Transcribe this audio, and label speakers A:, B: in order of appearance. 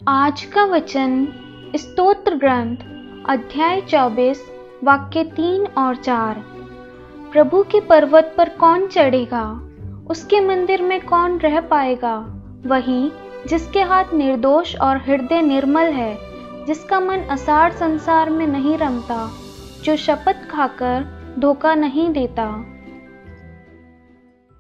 A: आज का वचन स्तोत्र ग्रंथ अध्याय 24 वाक्य 3 और 4। प्रभु के पर्वत पर कौन चढ़ेगा? उसके मंदिर में कौन रह पाएगा? वही जिसके हाथ निर्दोष और हृदय निर्मल है, जिसका मन असार संसार में नहीं रमता, जो शपथ खाकर धोखा नहीं देता,